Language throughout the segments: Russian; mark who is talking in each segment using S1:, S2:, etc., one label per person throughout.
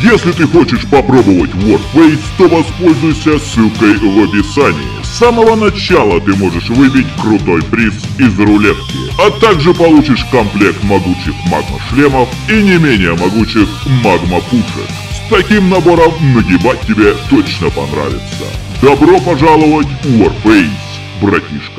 S1: Если ты хочешь попробовать Warface, то воспользуйся ссылкой в описании. С самого начала ты можешь выбить крутой приз из рулетки, а также получишь комплект могучих магма-шлемов и не менее могучих магма-пушек. С таким набором нагибать тебе точно понравится. Добро пожаловать в Warface, братишка.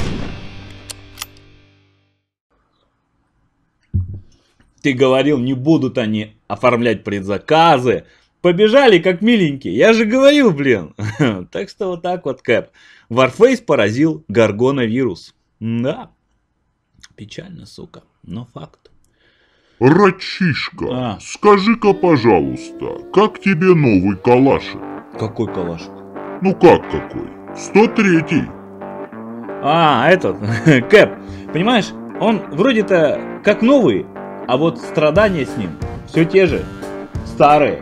S2: Ты говорил, не будут они оформлять предзаказы. Побежали как миленькие. Я же говорил, блин. Так что вот так вот, Кэп. Warface поразил горгоновирус. Да. Печально, сука. Но факт.
S1: Братишка, скажи-ка, пожалуйста, как тебе новый калашик?
S2: Какой калашик?
S1: Ну как какой? 103-й.
S2: Этот. Кэп. Понимаешь, он вроде-то как новый. А вот страдания с ним все те же, старые.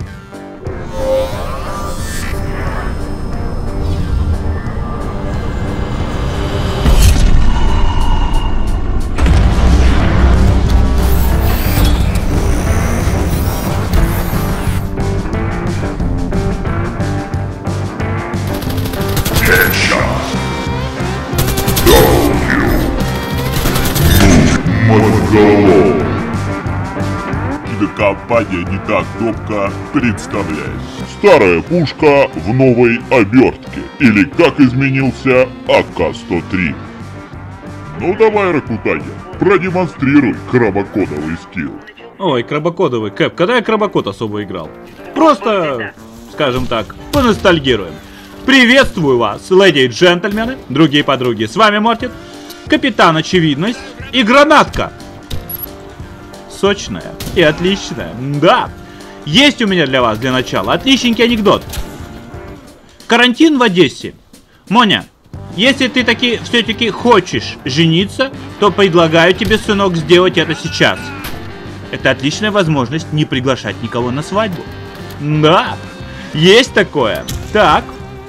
S1: Компания «Не так топка» представляет старая пушка в новой обертке, или как изменился АК-103. Ну давай, Ракутаня, продемонстрируй крабокодовый скилл.
S2: Ой, крабокодовый, Кэп, когда я крабокод особо играл? Просто, скажем так, поностальгируем. Приветствую вас, леди и джентльмены, другие подруги, с вами Мортит, Капитан Очевидность и Гранатка. Сочная и отличная. Да. Есть у меня для вас для начала отличненький анекдот. Карантин в Одессе. Моня, если ты таки все-таки хочешь жениться, то предлагаю тебе, сынок, сделать это сейчас. Это отличная возможность не приглашать никого на свадьбу. Да. Есть такое. Так.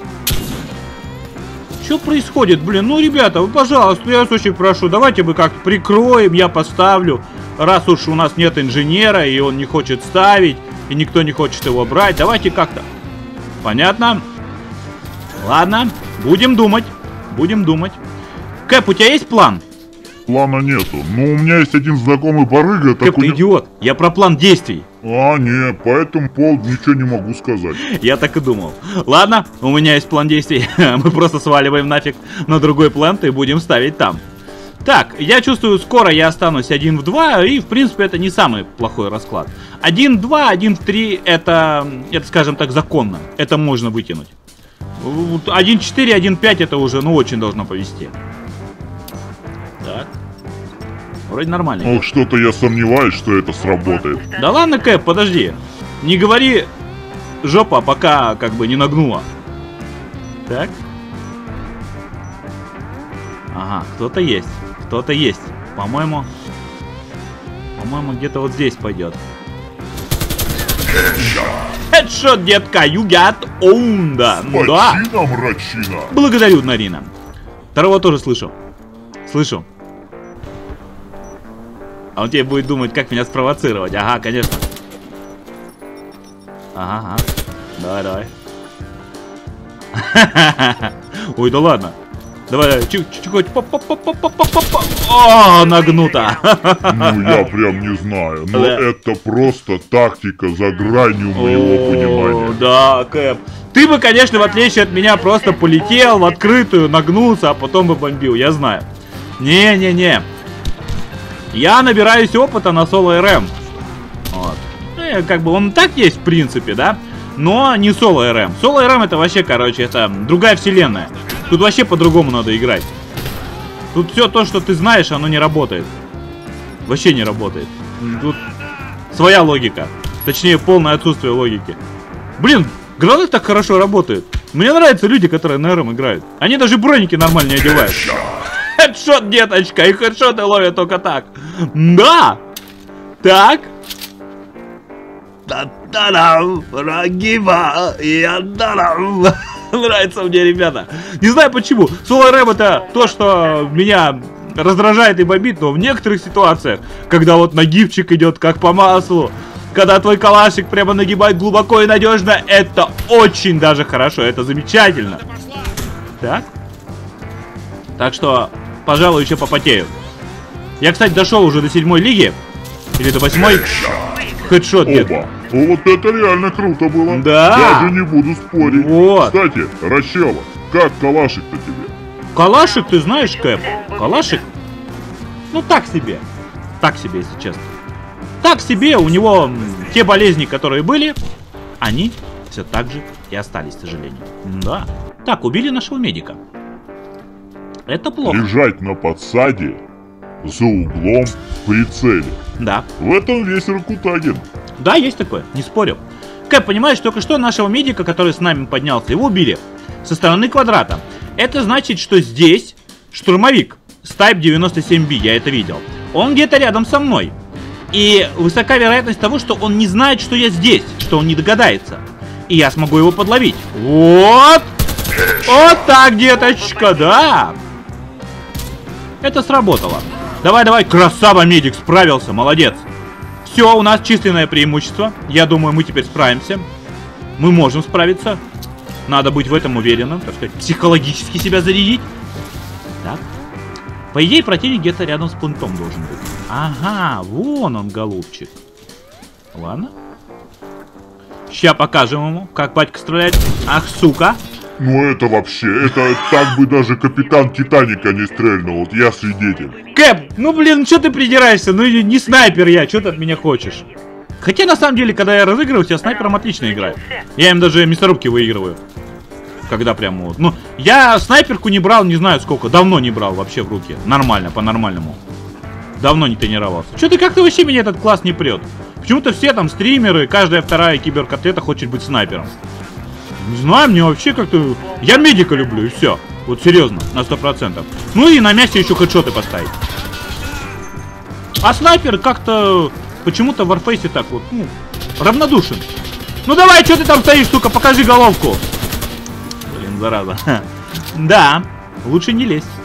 S2: Что происходит, блин? Ну, ребята, вы, пожалуйста, я вас очень прошу, давайте мы как-то прикроем, я поставлю. Раз уж у нас нет инженера, и он не хочет ставить, и никто не хочет его брать, давайте как-то. Понятно? Ладно, будем думать. Будем думать. Кэп, у тебя есть план?
S1: Плана нету, но у меня есть один знакомый барыга.
S2: Кэп, ты идиот, я про план действий.
S1: Не, по этому поводу ничего не могу сказать.
S2: Я так и думал. Ладно, у меня есть план действий. Мы просто сваливаем нафиг на другой планет и будем ставить там. Так, я чувствую, скоро я останусь 1 в 2, и в принципе это не самый плохой расклад. 1 в 2, 1 в 3, это скажем так, законно. Это можно вытянуть. 1 в 4, 1 в 5 это уже, ну, очень должно повести. Так. Вроде нормально.
S1: Ох, что-то я сомневаюсь, что это сработает.
S2: Да ладно, Кэп, подожди. Не говори жопа, пока как бы не нагнула. Так. Ага, кто-то есть. Кто-то есть. По-моему, где-то вот здесь пойдет. Хедшот, детка, you got owned. Да.
S1: Мрачина.
S2: Благодарю, Нарина. Второго тоже слышу. Слышу. А он тебе будет думать, как меня спровоцировать. Ага, конечно. Ага. Давай. Ой, да ладно. Давай, чуть-чуть. О, нагнуто.
S1: Ну, я прям не знаю. Но это просто тактика за гранью моего понимания.
S2: Да, Кэп. Ты бы, конечно, в отличие от меня, просто полетел в открытую, нагнулся, а потом бы бомбил, я знаю. Не. Я набираюсь опыта на соло РМ. Вот. Как бы он так есть, в принципе, да? Но не соло РМ. Соло РМ это вообще, короче, это другая вселенная. Тут вообще по-другому надо играть. Тут все то, что ты знаешь, оно не работает. Вообще не работает. Тут своя логика. Точнее, полное отсутствие логики. Блин, гранат так хорошо работает. Мне нравятся люди, которые на РМ играют. Они даже броники нормально не одевают. Хедшот, деточка, и хедшоты ловят только так. Да! Так. Та-та-дам, Рагиба, я-да-дам. Нравится мне, ребята. Не знаю почему. Соло рэп это то, что меня раздражает и бомбит, но в некоторых ситуациях, когда вот нагибчик идет как по маслу, Когда твой калашик прямо нагибает глубоко и надежно, это очень даже хорошо, это замечательно. Так. Так что, пожалуй, еще попотею. Я, кстати, дошел уже до 7-й лиги. Или до 8-й. Хедшот где-то.
S1: Вот это реально круто было.
S2: Да.
S1: Даже не буду спорить.
S2: Вот.
S1: Кстати, Ращава, как калашик-то тебе?
S2: Калашик, ты знаешь, Кэп? Калашик? Ну, так себе. Так себе, если честно. Так себе, у него те болезни, которые были, они все так же и остались, к сожалению. Да. Так, убили нашего медика. Это плохо.
S1: Лежать на подсаде, за углом, в прицеле.
S2: Да.
S1: В этом весь Ракутагин.
S2: Да, есть такое, не спорю. Кэп, понимаешь, только что нашего медика, который с нами поднялся, его убили со стороны квадрата. Это значит, что здесь штурмовик с Type 97B, я это видел. Он где-то рядом со мной. И высока вероятность того, что он не знает, что я здесь, что он не догадается. И я смогу его подловить. Вот! Вот так, деточка, да! Это сработало. Давай, давай, красава, медик, справился, молодец. Все, у нас численное преимущество. Я думаю, мы теперь справимся. Мы можем справиться. Надо быть в этом уверенным, так сказать, психологически себя зарядить. Так. По идее, противник где-то рядом с пунктом должен быть. Ага, вон он, голубчик. Ладно. Ща покажем ему, как батька стреляет. Ах, сука.
S1: Ну это вообще, это так бы даже капитан Титаника не стрельнул, вот я свидетель.
S2: Кэп, ну блин, что ты придираешься? Ну не снайпер я, что ты от меня хочешь? Хотя на самом деле, когда я разыгрываюсь, я снайпером отлично играю. Я им даже мясорубки выигрываю. Когда прям вот. Ну, я снайперку не брал, не знаю сколько. Давно не брал вообще в руки. Нормально, по-нормальному. Давно не тренировался. Что-то как-то вообще меня этот класс не прет. Почему-то все там стримеры, каждая вторая киберкотлета хочет быть снайпером. Не знаю, мне вообще как-то... Я медика люблю, и все. Вот серьезно, на 100%. Ну и на мясе еще хедшоты поставить. А снайпер как-то... Почему-то в Warface так вот, ну, равнодушен. Ну давай, что ты там стоишь, сука, покажи головку. Блин, зараза. Да, лучше не лезть.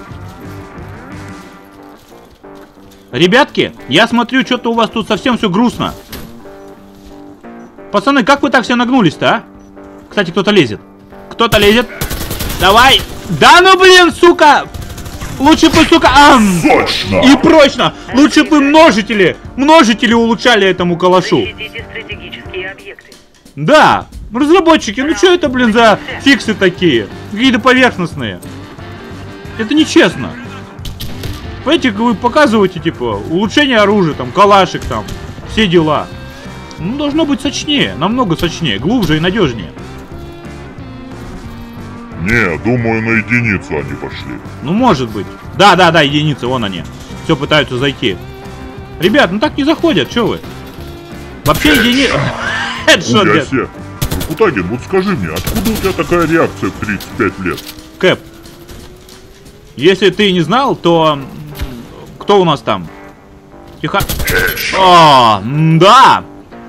S2: Ребятки, я смотрю, что-то у вас тут совсем все грустно. Пацаны, как вы так все нагнулись-то, а? Кстати, кто-то лезет. Кто-то лезет. Давай. Да ну, блин, сука. Лучше бы, сука...
S1: Точно.
S2: И прочно. Лучше бы множители улучшали этому калашу. Да. Разработчики, ну что это, блин, за фиксы такие? Какие-то поверхностные. Это нечестно. Понимаете, вы показываете, типа, улучшение оружия, там, калашик, там, все дела. Ну, должно быть сочнее, намного сочнее, глубже и надежнее.
S1: Не, думаю, на единицу они пошли.
S2: Ну, может быть. Да, единицы, вон они. Все пытаются зайти. Ребят, ну так не заходят, что вы? Вообще единица...
S1: Уясе. Ракутагин, вот скажи мне, откуда у тебя такая реакция в 35 лет?
S2: Кэп, если ты не знал, то... Кто у нас там? Тихо. О, да.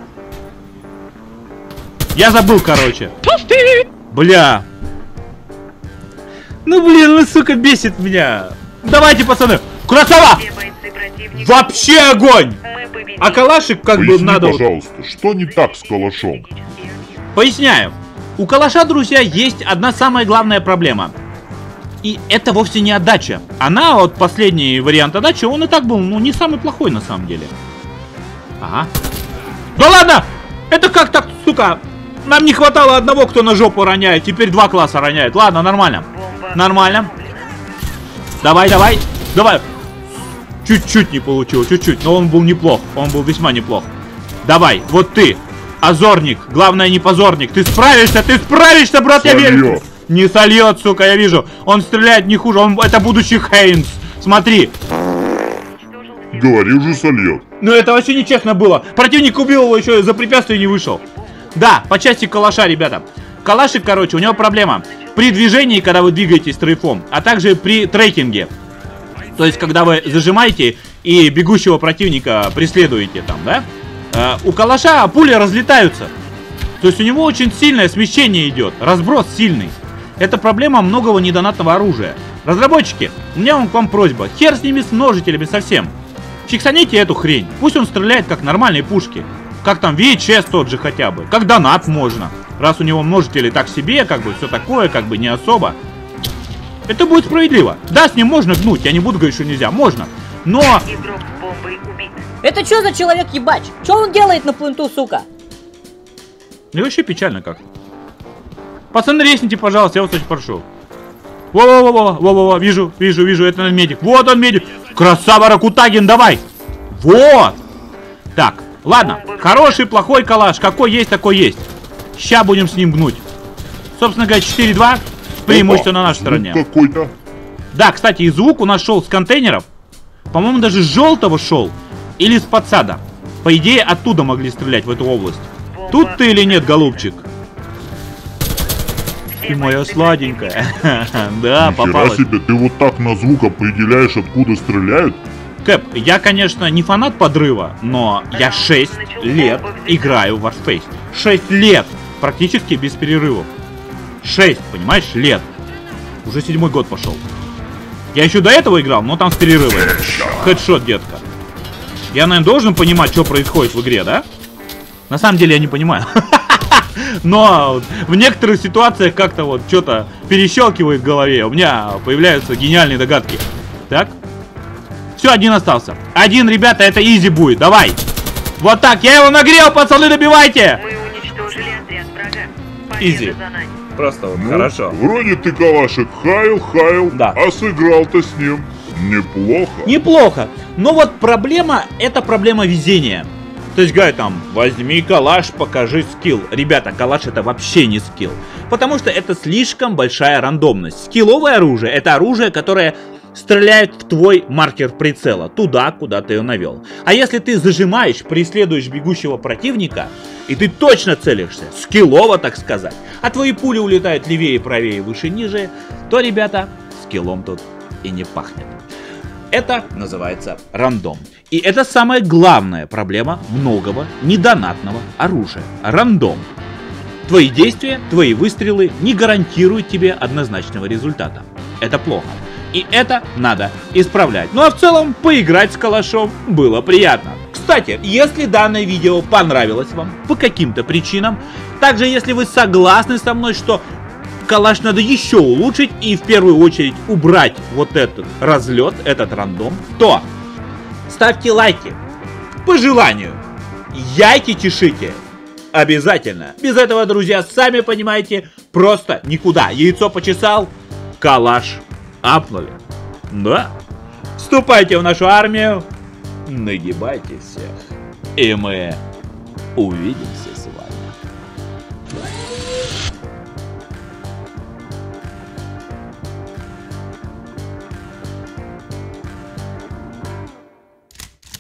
S2: Я забыл, короче. Бля. Ну, блин, ну, сука, бесит меня. Давайте, пацаны. Красава! Вообще огонь! А калашик как
S1: Поясни,
S2: бы надо...
S1: пожалуйста, что не так с калашом?
S2: Поясняю. У калаша, друзья, есть одна самая главная проблема. И это вовсе не отдача. Она, вот последний вариант отдачи, он и так был, ну, не самый плохой на самом деле. Ага. Да ладно! Это как так, сука? Нам не хватало одного, кто на жопу роняет. Теперь 2 класса роняет. Ладно, нормально. Нормально. Давай. Чуть-чуть не получилось, чуть-чуть. Но он был неплох. Он был весьма неплох. Давай, вот ты. Озорник. Главное, не позорник. Ты справишься, брат, я верю. Не сольет, сука, я вижу. Он стреляет не хуже. Это будущий Хейнс. Смотри.
S1: Говори же, сольет.
S2: Ну это вообще нечестно было. Противник убил его, еще за препятствие не вышел. Да, по части калаша, ребята. Калашик, короче, у него проблема. При движении, когда вы двигаетесь стрейфом, а также при трекинге. То есть, когда вы зажимаете и бегущего противника преследуете там, да? У калаша пули разлетаются. То есть, у него очень сильное смещение идет. Разброс сильный. Это проблема многого недонатного оружия. Разработчики, у меня к вам просьба. Хер с ними, с множителями совсем. Фиксаните эту хрень. Пусть он стреляет как нормальные пушки. Как там VHS тот же хотя бы. Как донат можно. Раз у него множители так себе, как бы все такое, как бы не особо. Это будет справедливо. Да, с ним можно гнуть, я не буду говорить, что нельзя. Можно. Но...
S3: Игрок с бомбой убит.
S4: Это что за человек-ебач? Что он делает на пленту, сука?
S2: Мне вообще печально как. Пацаны, ресните, пожалуйста, я вас очень прошу. Во-во-во-во, вижу, это медик. Вот он медик. Красава, Ракутагин, давай. Вот. Так, ладно, хороший, плохой калаш. Какой есть, такой есть. Ща будем с ним гнуть. Собственно говоря, 4-2. Преимущество на нашей стороне.
S1: Какой-то.
S2: Да, кстати, и звук у нас шел с контейнеров. По-моему, даже с желтого шел. Или с подсада. По идее, оттуда могли стрелять в эту область. Тут ты или нет, голубчик? Ты моя сладенькая. Да,
S1: Нихера
S2: попалась.
S1: себе, ты вот так на звук определяешь, откуда стреляют?
S2: Кэп, я, конечно, не фанат подрыва, но я 6 лет играю в Warface. 6 лет! Практически без перерывов. 6, понимаешь, лет. Уже 7-й год пошел. Я еще до этого играл, но там с перерывами. Хедшот, детка. Я, наверное, должен понимать, что происходит в игре, да? На самом деле я не понимаю. Но в некоторых ситуациях как-то вот что-то перещелкивает в голове. У меня появляются гениальные догадки. Так. Все, один остался. Один, ребята, это изи будет. Давай. Вот так. Я его нагрел, пацаны, добивайте.
S3: Мы уничтожили отряд врага.
S2: Изи.
S3: Победа за нами.
S2: Просто вот
S1: Ну,
S2: хорошо.
S1: Вроде ты калашек хаял,
S2: Да.
S1: а сыграл-то с ним неплохо.
S2: Неплохо. Но вот проблема, это проблема везения. То есть, говорят там, возьми калаш, покажи скилл. Ребята, калаш это вообще не скилл. Потому что это слишком большая рандомность. Скилловое оружие, это оружие, которое стреляет в твой маркер прицела. Туда, куда ты ее навел. А если ты зажимаешь, преследуешь бегущего противника, и ты точно целишься, скиллово, так сказать, а твои пули улетают левее, правее, выше, ниже, то, ребята, скиллом тут и не пахнет. Это называется рандом. И это самая главная проблема многого недонатного оружия. Рандом. Твои действия, твои выстрелы не гарантируют тебе однозначного результата. Это плохо. И это надо исправлять. Ну а в целом, поиграть с калашом было приятно. Кстати, если данное видео понравилось вам по каким-то причинам, также если вы согласны со мной, что калаш надо еще улучшить и в первую очередь убрать вот этот разлет, этот рандом, то ставьте лайки по желанию, яйки чешите обязательно. Без этого, друзья, сами понимаете, просто никуда. Яйцо почесал, калаш апнули. Да. Вступайте в нашу армию, нагибайте всех, и мы увидимся с